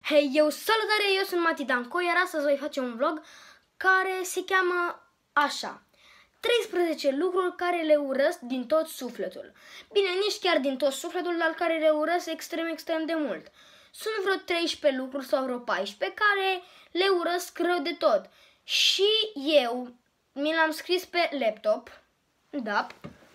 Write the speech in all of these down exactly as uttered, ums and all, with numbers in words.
Hei, eu salutare, eu sunt Mati Danco, iar astăzi voi face un vlog care se cheamă așa: treisprezece lucruri care le urăsc din tot sufletul. Bine, nici chiar din tot sufletul, dar care le urăsc extrem, extrem de mult. Sunt vreo treisprezece lucruri sau vreo paisprezece care le urăsc rău de tot. Și eu mi l-am scris pe laptop, da,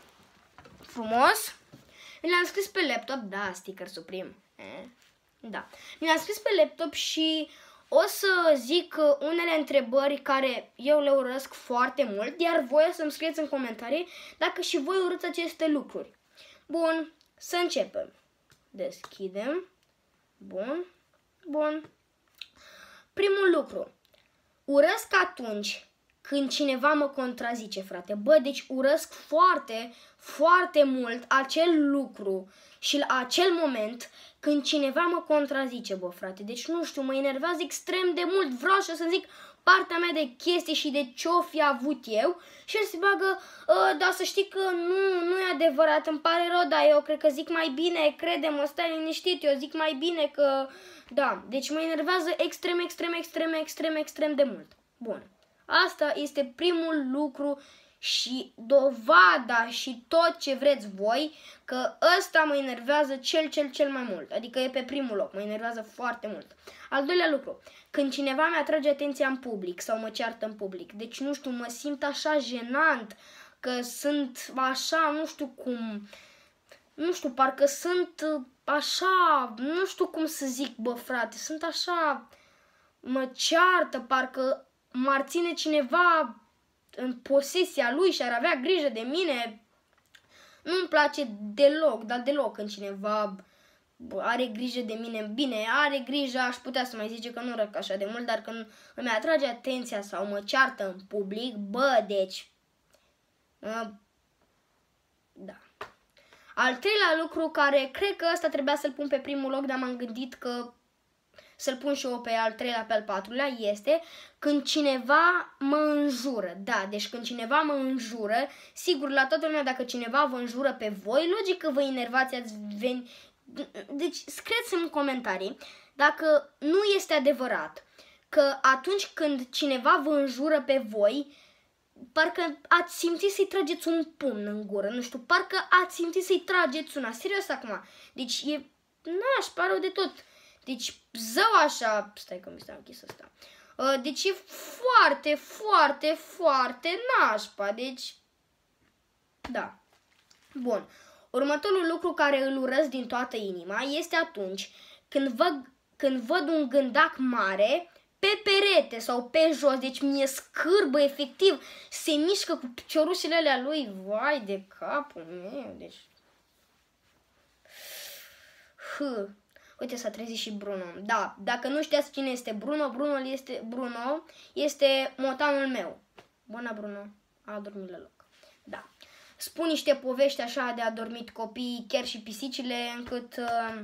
frumos. Mi l-am scris pe laptop, da, sticker suprim, eh? Da. Mi-am scris pe laptop și o să zic unele întrebări care eu le urăsc foarte mult, iar voi o să-mi scrieți în comentarii dacă și voi urâți aceste lucruri. Bun, să începem. Deschidem. Bun. Bun. Primul lucru. Urăsc atunci când cineva mă contrazice, frate. Bă, deci urăsc foarte, foarte mult acel lucru și la acel moment când cineva mă contrazice, bă, frate. Deci, nu știu, mă enervează extrem de mult. Vreau și să zic partea mea de chestii și de ce-o fi avut eu și el se bagă, ă, dar să știi că nu, nu e adevărat, îmi pare rău, dar eu cred că zic mai bine, crede-mă, stai liniștit, eu zic mai bine că... Da, deci mă enervează extrem, extrem, extrem, extrem, extrem de mult. Bun. Asta este primul lucru și dovada și tot ce vreți voi că ăsta mă enervează cel, cel, cel mai mult. Adică e pe primul loc, mă enervează foarte mult. Al doilea lucru, când cineva mi-atrage atenția în public sau mă ceartă în public. Deci, nu știu, mă simt așa jenant că sunt așa, nu știu cum, nu știu, parcă sunt așa, nu știu cum să zic, bă, frate, sunt așa, mă ceartă, parcă m-ar ține cineva în posesia lui și ar avea grijă de mine. Nu-mi place deloc, dar deloc când cineva are grijă de mine. Bine, are grijă, aș putea să mai zice că nu răc așa de mult, dar când îmi atrage atenția sau mă ceartă în public, bă, deci... Da. Al treilea lucru care cred că ăsta trebuia să-l pun pe primul loc, dar m-am gândit că să-l pun și eu pe al treilea, pe al patrulea, este când cineva mă înjură. Da, deci când cineva mă înjură, sigur, la toată lumea, dacă cineva vă înjură pe voi, logic că vă enervați, ați veni... Deci scrieți-mi în comentarii dacă nu este adevărat că atunci când cineva vă înjură pe voi, parcă ați simțit să-i trageți un pumn în gură, nu știu, parcă ați simțit să-i trageți una. Serios acum. Deci e nașpa rău de tot. Deci, zău așa, stai că mi s-a închis ăsta. Deci e foarte, foarte, foarte nașpa. Deci, da. Bun. Următorul lucru care îl urăsc din toată inima este atunci când văd, când văd un gândac mare pe perete sau pe jos. Deci mi-e scârbă, efectiv. Se mișcă cu piciorușele alea lui. Vai de capul meu. Deci... H. Uite, s-a trezit și Bruno. Da, dacă nu știați cine este Bruno, Bruno este, Bruno este motanul meu. Bună, Bruno. A adormit la loc. Da. Spun niște povești așa de adormit copii, chiar și pisicile, încât uh,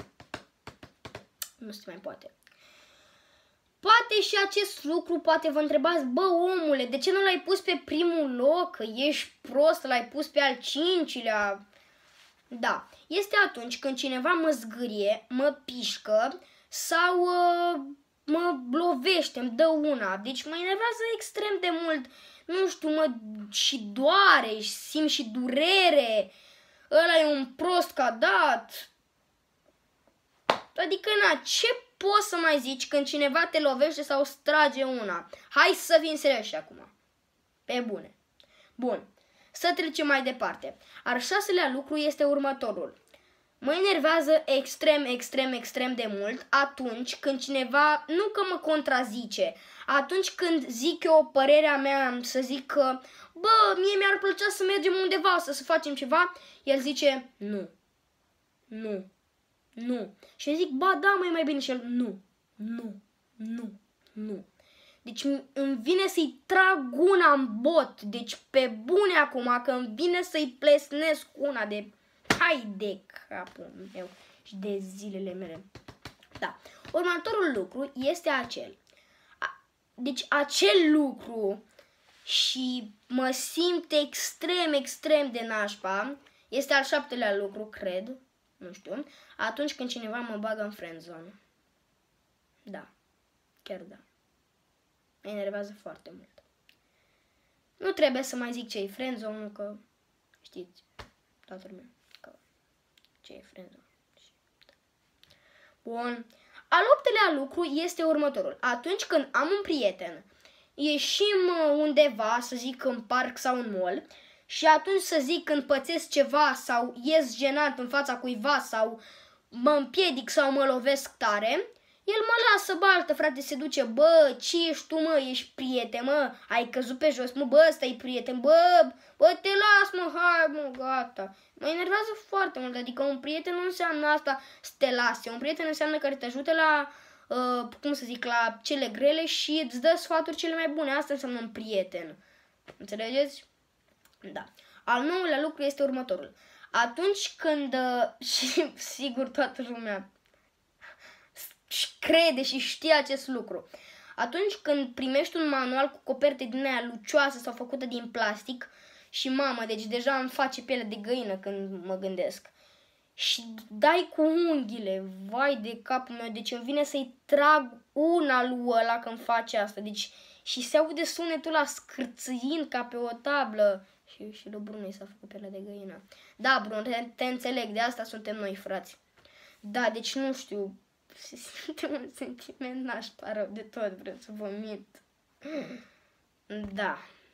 nu se mai poate. Poate și acest lucru, poate vă întrebați, bă, omule, de ce nu l-ai pus pe primul loc? Că ești prost, l-ai pus pe al cincilea... Da, este atunci când cineva mă zgârie, mă pișcă sau uh, mă lovește, îmi dă una. Deci mă enervează extrem de mult, nu știu, mă și doare, și simt și durere. Ăla e un prost că a dat. Adică, na, ce poți să mai zici când cineva te lovește sau îți trage una? Hai să fim serioși acum. Pe bune. Bun. Să trecem mai departe. Al șaselea lucru este următorul. Mă enervează extrem, extrem, extrem de mult atunci când cineva, nu că mă contrazice, atunci când zic eu părerea mea, să zic că, bă, mie mi-ar plăcea să mergem undeva, să, să facem ceva, el zice, nu, nu, nu. Și eu zic, ba da, mai mai bine, și el, nu, nu, nu, nu. Deci îmi vine să-i trag una în bot, deci pe bune acum, că îmi vine să-i plesnesc una de... Hai de capul meu și de zilele mele. Da. Următorul lucru este acel. Deci acel lucru și mă simt extrem, extrem de nașpa, este al șaptelea lucru, cred, nu știu, atunci când cineva mă bagă în friendzone. Da, chiar da. Mă enervează foarte mult. Nu trebuie să mai zic ce e friendzone, că știți, toată lumea, că ce e friendzone. Bun. Al optelea lucru este următorul. Atunci când am un prieten, ieșim undeva, să zic în parc sau în mall, și atunci să zic când pățesc ceva sau ies jenat în fața cuiva sau mă împiedic sau mă lovesc tare, el mă lasă baltă, frate, se duce, bă, ce ești tu, mă, ești prieten, mă, ai căzut pe jos, mă, bă, ăsta e prieten, bă, bă, te las, mă, hai, mă, gata. Mă enervează foarte mult, adică un prieten nu înseamnă asta să te lase, un prieten înseamnă că te ajute la, uh, cum să zic, la cele grele și îți dă sfaturi cele mai bune, asta înseamnă un prieten, înțelegeți? Da. Al nouălea lucru este următorul. Atunci când, uh, și sigur toată lumea crede și știe acest lucru, atunci când primești un manual cu coperte din aia lucioasă sau făcută din plastic și mamă, deci deja îmi face piele de găină când mă gândesc, și dai cu unghiile, vai de capul meu, deci îmi vine să-i trag una lui ăla când face asta, deci și se aude sunetul ăla scârțâind ca pe o tablă. Și, și lui Bruno i s-a făcut pielea de găină. Da, Bruno, te, te înțeleg, de asta suntem noi, frați. Da, deci nu știu, suntem un sentiment nașpa rău de tot, vreau să vomit. Da.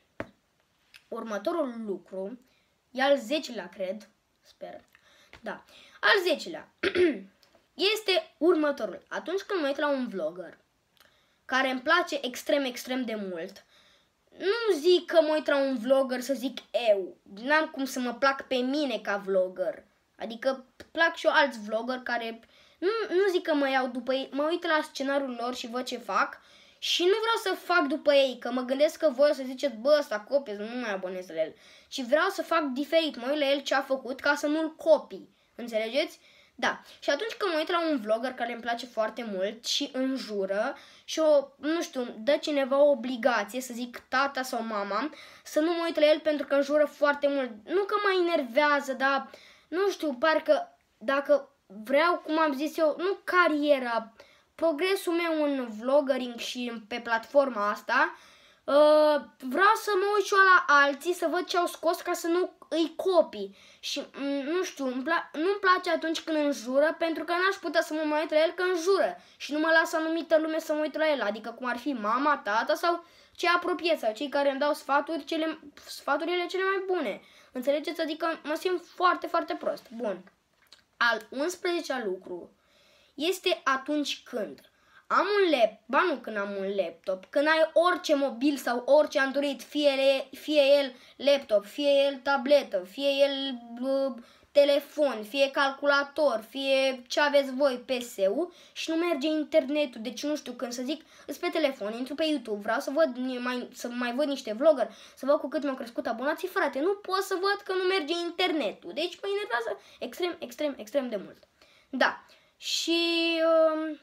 Următorul lucru e al zecelea, cred, sper. Da. Al zecelea este următorul. Atunci când mă uit la un vlogger care îmi place extrem, extrem de mult, nu zic că mă uit la un vlogger să zic eu, n-am cum să mă plac pe mine ca vlogger. Adică plac și eu alți vlogger care, nu, nu zic că mă iau după ei, mă uit la scenariul lor și văd ce fac și nu vreau să fac după ei, că mă gândesc că voi o să ziceți, bă, ăsta copiez, nu mai abonez la el. Și vreau să fac diferit, mă uit la el ce a făcut ca să nu-l copii, înțelegeți? Da, și atunci când mă uit la un vlogger care îmi place foarte mult și înjură și o, nu știu, dă cineva o obligație, să zic tata sau mama, să nu mă uit la el pentru că înjură foarte mult. Nu că mă enervează, dar, nu știu, parcă dacă vreau, cum am zis eu, nu cariera, progresul meu în vloggering și pe platforma asta, Uh, vreau să mă uit și eu la alții, să văd ce au scos ca să nu îi copii. Și nu știu, îmi pla- nu-mi place atunci când înjură, pentru că n-aș putea să mă mai uit la el că înjură. Și nu mă lasă anumită lume să mă uit la el, adică cum ar fi mama, tata sau cei apropiați sau cei care îmi dau sfaturi, cele, sfaturile cele mai bune. Înțelegeți? Adică mă simt foarte, foarte prost. Bun. Al unsprezecelea lucru este atunci când am un laptop, ba nu când am un laptop, când ai orice mobil sau orice Android, fie, fie el laptop, fie el tabletă, fie el uh, telefon, fie calculator, fie ce aveți voi, P C-ul și nu merge internetul, deci nu știu, când să zic, îs pe telefon, intru pe YouTube, vreau să văd mai, să mai văd niște vlogger, să văd cu cât mi-au crescut abonații, frate, nu pot să văd că nu merge internetul, deci mă enervează extrem, extrem, extrem de mult. Da, și... Uh,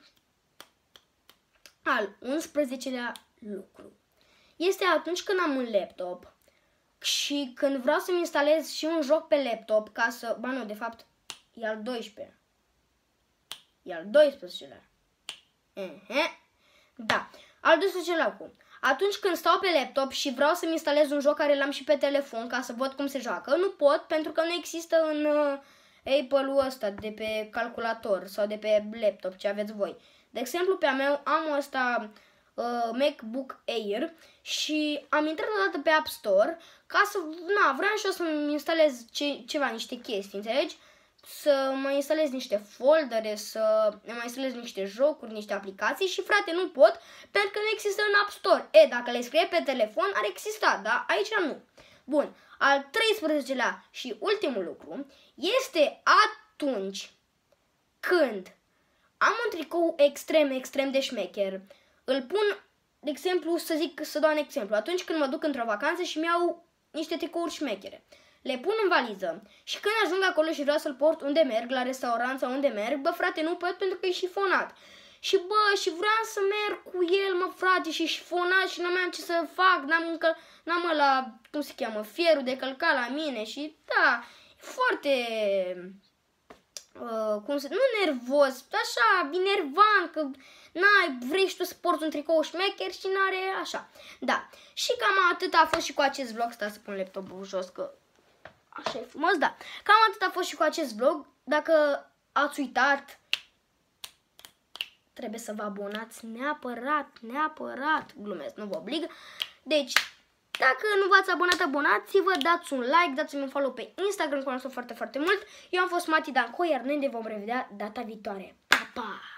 Al unsprezecelea lucru este atunci când am un laptop și când vreau să-mi instalez și un joc pe laptop ca să... Ba nu, de fapt, e al doisprezecelea. E al doisprezecelea. Uh-huh. Da, al doisprezecelea lucru. Atunci când stau pe laptop și vreau să-mi instalez un joc care l-am și pe telefon ca să văd cum se joacă, nu pot pentru că nu există în uh, Apple-ul ăsta de pe calculator sau de pe laptop ce aveți voi. De exemplu, pe a meu am ăsta uh, MacBook Air și am intrat odată pe App Store ca să, na, vreau și eu să-mi instalez ce, ceva, niște chestii, înțelegi? Să mă instalez niște foldere, să mai instalez niște jocuri, niște aplicații și, frate, nu pot pentru că nu există în App Store. E, dacă le scrie pe telefon, ar exista, da? Aici nu. Bun, al treisprezecelea și ultimul lucru este atunci când am un tricou extrem, extrem de șmecher. Îl pun, de exemplu, să zic, să dau un exemplu. Atunci când mă duc într-o vacanță și mi-au niște tricouri șmechere. Le pun în valiză și când ajung acolo și vreau să-l port unde merg, la restaurant sau unde merg, bă, frate, nu pot pentru că e șifonat. Și, bă, și vreau să merg cu el, mă, frate, și șifonat și n-am ce să fac, n-am încă, n-am ăla, cum se cheamă, fierul de călcat la mine și, da, e foarte... Uh, cum să, nu nervos, așa, enervant, că N-ai, vrei și tu să porți un tricou șmecher și n-are așa. Da, și cam atât a fost și cu acest vlog. Stai să pun laptopul jos că așa e frumos, da. Cam atât a fost și cu acest vlog. Dacă ați uitat, trebuie să vă abonați neapărat, neapărat, glumesc, nu vă oblig. Deci, dacă nu v-ați abonat, abonați-vă, dați un like, dați-mi un follow pe Instagram, că foarte, foarte mult. Eu am fost Mati Danco, iar noi ne vom revedea data viitoare. Pa, pa!